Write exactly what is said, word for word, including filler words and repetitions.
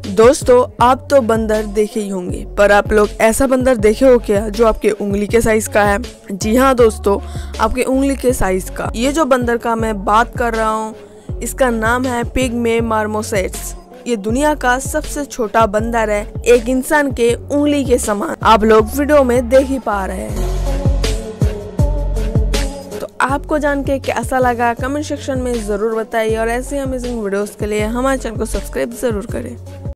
दोस्तों, आप तो बंदर देखे ही होंगे, पर आप लोग ऐसा बंदर देखे हो क्या जो आपके उंगली के साइज का है? जी हाँ दोस्तों, आपके उंगली के साइज का। ये जो बंदर का मैं बात कर रहा हूँ, इसका नाम है पिग्मे मार्मोसेट्स। ये दुनिया का सबसे छोटा बंदर है, एक इंसान के उंगली के समान। आप लोग वीडियो में देख ही पा रहे हैं। तो आपको जान के कैसा लगा कमेंट सेक्शन में जरूर बताइए, और ऐसे अमेजिंग वीडियोस के लिए हमारे चैनल को सब्सक्राइब जरूर करें।